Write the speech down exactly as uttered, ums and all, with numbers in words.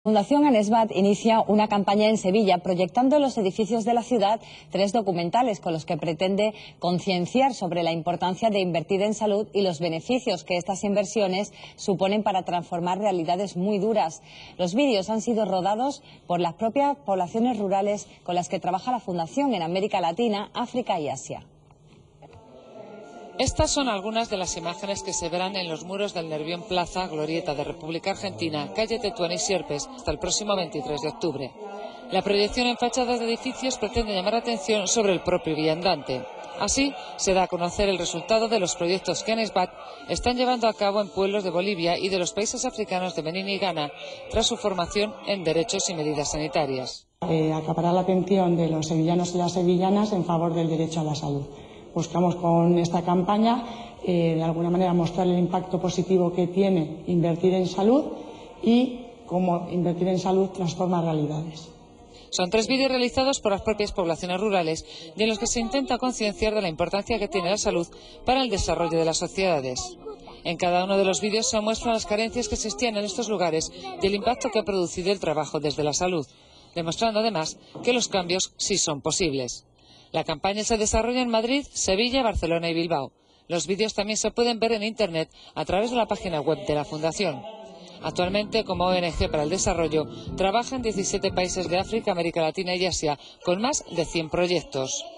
Fundación ANESBAT inicia una campaña en Sevilla proyectando en los edificios de la ciudad tres documentales con los que pretende concienciar sobre la importancia de invertir en salud y los beneficios que estas inversiones suponen para transformar realidades muy duras. Los vídeos han sido rodados por las propias poblaciones rurales con las que trabaja la Fundación en América Latina, África y Asia. Estas son algunas de las imágenes que se verán en los muros del Nervión Plaza, Glorieta de República Argentina, calle Tetuán y Sierpes, hasta el próximo veintitrés de octubre. La proyección en fachadas de edificios pretende llamar la atención sobre el propio viandante. Así, se da a conocer el resultado de los proyectos que ANESBAT están llevando a cabo en pueblos de Bolivia y de los países africanos de Benín y Ghana, tras su formación en derechos y medidas sanitarias. Eh, acaparar la atención de los sevillanos y las sevillanas en favor del derecho a la salud. Buscamos con esta campaña, eh, de alguna manera, mostrar el impacto positivo que tiene invertir en salud y cómo invertir en salud transforma realidades. Son tres vídeos realizados por las propias poblaciones rurales y en los que se intenta concienciar de la importancia que tiene la salud para el desarrollo de las sociedades. En cada uno de los vídeos se muestran las carencias que existían en estos lugares y el impacto que ha producido el trabajo desde la salud, demostrando además que los cambios sí son posibles. La campaña se desarrolla en Madrid, Sevilla, Barcelona y Bilbao. Los vídeos también se pueden ver en Internet a través de la página web de la Fundación. Actualmente, como O N G para el Desarrollo, trabaja en diecisiete países de África, América Latina y Asia, con más de cien proyectos.